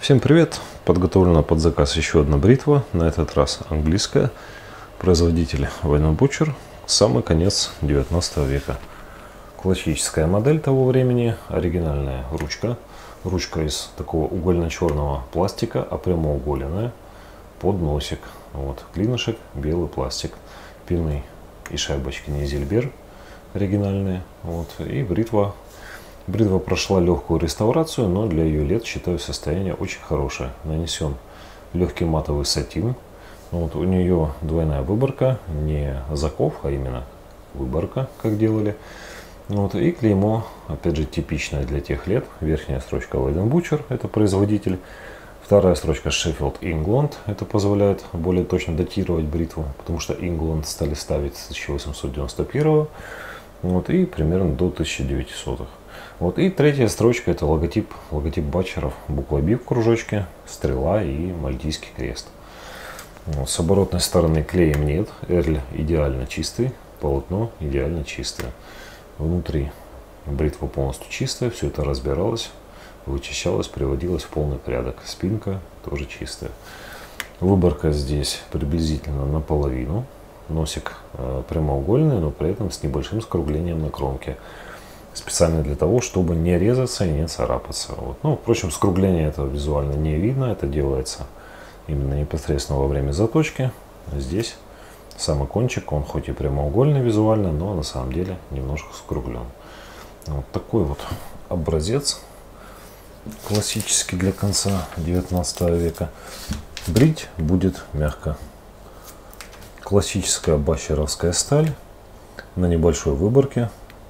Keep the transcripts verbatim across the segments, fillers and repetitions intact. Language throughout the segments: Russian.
Всем привет! Подготовлена под заказ еще одна бритва, на этот раз английская. Производитель Вайнон Бутчер, самый конец девятнадцатого века. Классическая модель того времени, оригинальная ручка. Ручка из такого угольно-черного пластика, а прямоугольная, под носик. Вот, клинышек, белый пластик, пилный и шайбочки Низельбер оригинальные. Вот, и бритва. Бритва прошла легкую реставрацию, но для ее лет, считаю, состояние очень хорошее. Нанесен легкий матовый сатин. Вот, у нее двойная выборка, не заков, а именно выборка, как делали. Вот, и клеймо, опять же, типичное для тех лет. Верхняя строчка Вайнон Бутчер, это производитель. Вторая строчка Sheffield England. Это позволяет более точно датировать бритву, потому что England стали ставить с тысяча восемьсот девяносто первого. Вот, и примерно до тысяча девятисотых. Вот, и третья строчка — это логотип, логотип Батчеров, буква B в кружочке, стрела и мальтийский крест. Вот, с оборотной стороны клеем нет, эрль идеально чистый, полотно идеально чистое. Внутри бритва полностью чистая, все это разбиралось, вычищалось, приводилось в полный порядок. Спинка тоже чистая. Выборка здесь приблизительно наполовину. Носик э, прямоугольный, но при этом с небольшим скруглением на кромке. Специально для того, чтобы не резаться и не царапаться. Вот. Ну, впрочем, скругление этого визуально не видно. Это делается именно непосредственно во время заточки. Здесь самый кончик, он хоть и прямоугольный визуально, но на самом деле немножко скруглен. Вот такой вот образец. Классический для конца девятнадцатого века. Брить будет мягко. Классическая батчеровская сталь на небольшой выборке.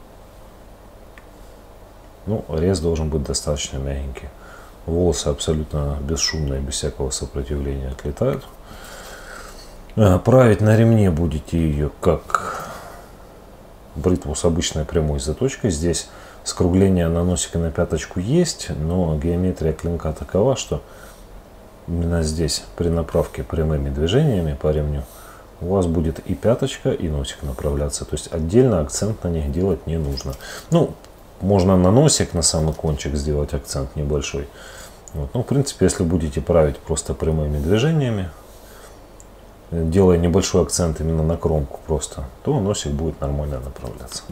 Ну, рез должен быть достаточно мягенький. Волосы абсолютно бесшумные, без всякого сопротивления отлетают. Править на ремне будете ее как бритву с обычной прямой заточкой. Здесь скругление на носик и на пяточку есть, но геометрия клинка такова, что именно здесь при направке прямыми движениями по ремню у вас будет и пяточка, и носик направляться. То есть отдельно акцент на них делать не нужно. Ну, можно на носик, на самый кончик сделать акцент небольшой. Вот. Ну, в принципе, если будете править просто прямыми движениями, делая небольшой акцент именно на кромку просто, то носик будет нормально направляться.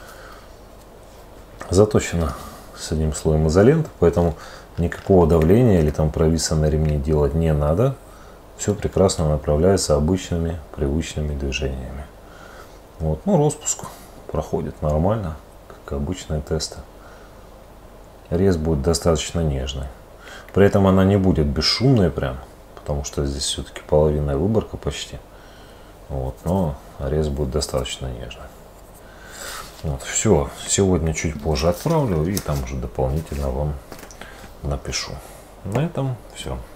Заточено с одним слоем изоленты, поэтому никакого давления или там провиса на ремне делать не надо. Все прекрасно направляется обычными, привычными движениями. Вот. Ну, распуск проходит нормально, как обычные тесты. Рез будет достаточно нежный. При этом она не будет бесшумной прям, потому что здесь все-таки половинная выборка почти. Вот. Но рез будет достаточно нежный. Вот. Все. Сегодня чуть позже отправлю и там уже дополнительно вам напишу. На этом все.